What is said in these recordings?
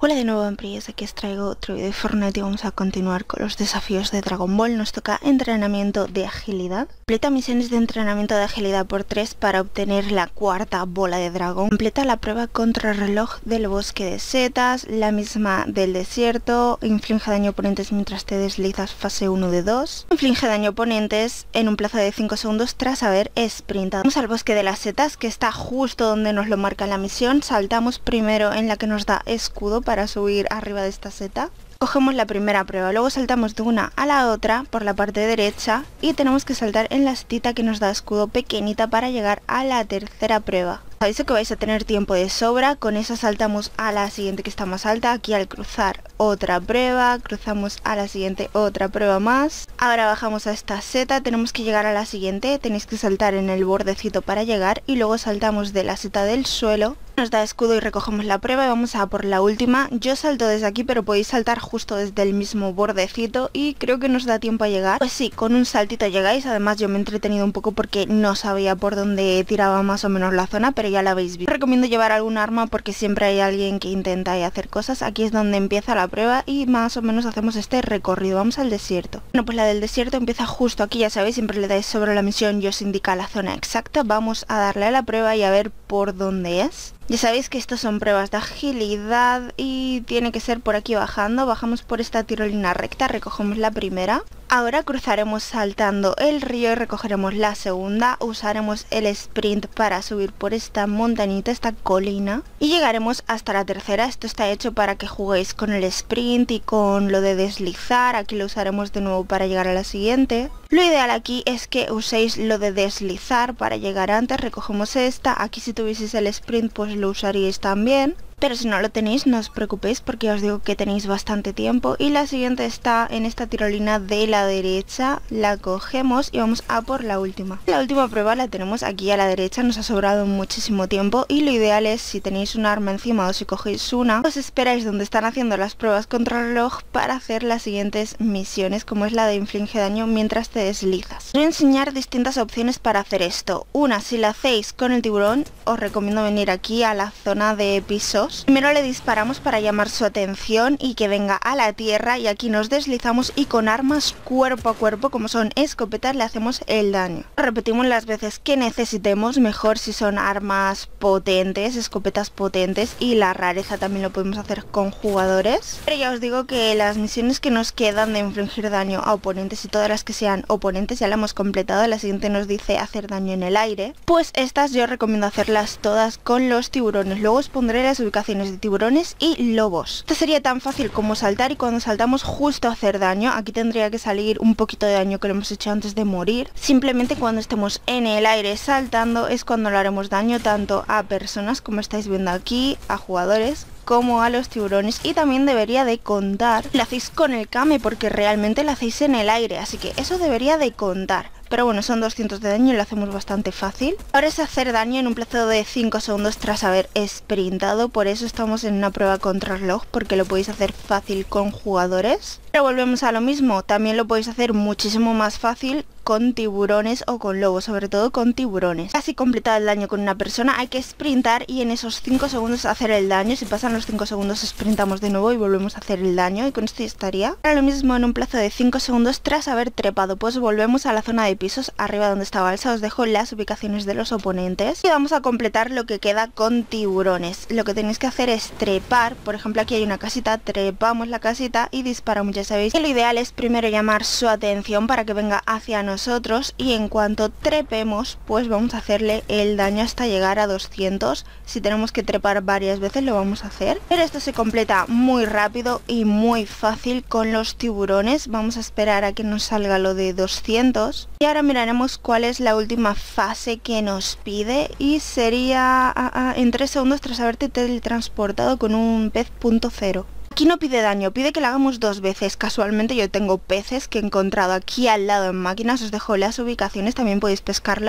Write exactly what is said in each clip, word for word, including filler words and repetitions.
Hola de nuevo, Empries, aquí os traigo otro vídeo de Fortnite y vamos a continuar con los desafíos de Dragon Ball. Nos toca entrenamiento de agilidad. Completa misiones de entrenamiento de agilidad por tres para obtener la cuarta bola de dragón. Completa la prueba contra reloj del bosque de setas, la misma del desierto. Inflige daño a oponentes mientras te deslizas, fase uno de dos. Inflige daño a oponentes en un plazo de cinco segundos tras haber sprintado. Vamos al bosque de las setas, que está justo donde nos lo marca la misión. Saltamos primero en la que nos da escudo para subir arriba de esta seta. Cogemos la primera prueba, luego saltamos de una a la otra por la parte derecha y tenemos que saltar en la setita que nos da escudo pequeñita para llegar a la tercera prueba. Aviso que vais a tener tiempo de sobra, con esa saltamos a la siguiente que está más alta. Aquí al cruzar otra prueba, cruzamos a la siguiente otra prueba más. Ahora bajamos a esta seta, tenemos que llegar a la siguiente, tenéis que saltar en el bordecito para llegar y luego saltamos de la seta del suelo. Nos da escudo y recogemos la prueba y vamos a por la última. Yo salto desde aquí, pero podéis saltar justo desde el mismo bordecito y creo que nos da tiempo a llegar. Pues sí, con un saltito llegáis. Además yo me he entretenido un poco porque no sabía por dónde tiraba más o menos la zona, pero ya la habéis visto. Recomiendo llevar algún arma porque siempre hay alguien que intenta hacer cosas. Aquí es donde empieza la prueba y más o menos hacemos este recorrido. Vamos al desierto. Bueno, pues la del desierto empieza justo aquí, ya sabéis, siempre le dais sobre la misión y os indica la zona exacta. Vamos a darle a la prueba y a ver por dónde es. Ya sabéis que estos son pruebas de agilidad y tiene que ser por aquí bajando. Bajamos por esta tirolina recta, recogemos la primera. Ahora cruzaremos saltando el río y recogeremos la segunda. Usaremos el sprint para subir por esta montañita, esta colina. Y llegaremos hasta la tercera. Esto está hecho para que juguéis con el sprint y con lo de deslizar. Aquí lo usaremos de nuevo para llegar a la siguiente. Lo ideal aquí es que uséis lo de deslizar para llegar antes. Recogemos esta. Aquí si tuvieseis el sprint pues lo usaríais también. Pero si no lo tenéis, no os preocupéis porque os digo que tenéis bastante tiempo. Y la siguiente está en esta tirolina de la derecha. La cogemos y vamos a por la última. La última prueba la tenemos aquí a la derecha. Nos ha sobrado muchísimo tiempo. Y lo ideal es, si tenéis un arma encima o si cogéis una, os esperáis donde están haciendo las pruebas contra el reloj para hacer las siguientes misiones, como es la de inflige daño mientras te deslizas. Os voy a enseñar distintas opciones para hacer esto. Una, si la hacéis con el tiburón, os recomiendo venir aquí a la zona de pisos. Primero le disparamos para llamar su atención y que venga a la tierra, y aquí nos deslizamos y con armas cuerpo a cuerpo como son escopetas le hacemos el daño. Repetimos las veces que necesitemos, mejor si son armas potentes, escopetas potentes, y la rareza también lo podemos hacer con jugadores. Pero ya os digo que las misiones que nos quedan de infligir daño a oponentes y todas las que sean oponentes ya la hemos completado. La siguiente nos dice hacer daño en el aire, pues estas yo recomiendo hacerlas todas con los tiburones. Luego os pondré las ubicaciones de tiburones y lobos. Esto sería tan fácil como saltar y cuando saltamos justo hacer daño. Aquí tendría que salir un poquito de daño que lo hemos hecho antes de morir. Simplemente cuando estemos en el aire saltando es cuando le haremos daño tanto a personas, como estáis viendo aquí, a jugadores, como a los tiburones. Y también debería de contar lo hacéis con el Kame, porque realmente lo hacéis en el aire, así que eso debería de contar. Pero bueno, son doscientos de daño y lo hacemos bastante fácil. Ahora es hacer daño en un plazo de cinco segundos tras haber sprintado. Por eso estamos en una prueba contra reloj, porque lo podéis hacer fácil con jugadores. Pero volvemos a lo mismo, también lo podéis hacer muchísimo más fácil con tiburones o con lobos, sobre todo con tiburones. Casi completado el daño con una persona, hay que sprintar y en esos cinco segundos hacer el daño. Si pasan los cinco segundos sprintamos de nuevo y volvemos a hacer el daño, y con esto ya estaría. Ahora lo mismo en un plazo de cinco segundos tras haber trepado, pues volvemos a la zona de pisos, arriba donde está Balsa. Os dejo las ubicaciones de los oponentes y vamos a completar lo que queda con tiburones. Lo que tenéis que hacer es trepar, por ejemplo aquí hay una casita, trepamos la casita y disparamos. Ya sabéis que lo ideal es primero llamar su atención para que venga hacia nosotros y en cuanto trepemos pues vamos a hacerle el daño hasta llegar a doscientos. Si tenemos que trepar varias veces lo vamos a hacer, pero esto se completa muy rápido y muy fácil con los tiburones. Vamos a esperar a que nos salga lo de doscientos y ahora miraremos cuál es la última fase que nos pide, y sería ah, ah, en tres segundos tras haberte teletransportado con un pez punto cero. Aquí no pide daño, pide que lo hagamos dos veces. Casualmente yo tengo peces que he encontrado aquí al lado en máquinas. Os dejo las ubicaciones, también podéis pescarlo.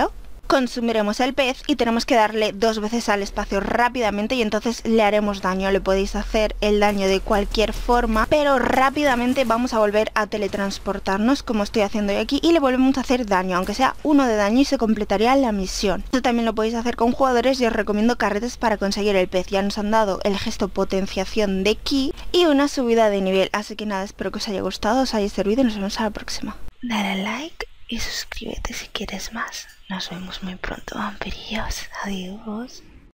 consumiremos el pez y tenemos que darle dos veces al espacio rápidamente y entonces le haremos daño. Le podéis hacer el daño de cualquier forma, pero rápidamente vamos a volver a teletransportarnos como estoy haciendo yo aquí y le volvemos a hacer daño, aunque sea uno de daño, y se completaría la misión. Esto también lo podéis hacer con jugadores y os recomiendo carretes para conseguir el pez. Ya nos han dado el gesto potenciación de ki y una subida de nivel, así que nada, espero que os haya gustado, os haya servido y nos vemos a la próxima. Dale like y suscríbete si quieres más. Nos vemos muy pronto, vampirillos. Adiós.